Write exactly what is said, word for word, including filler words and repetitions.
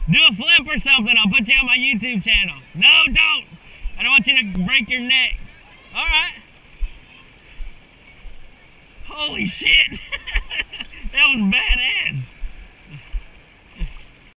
Do a flip or something. I'll put you on my YouTube channel. No, don't. I don't want you to break your neck. All right. Holy shit.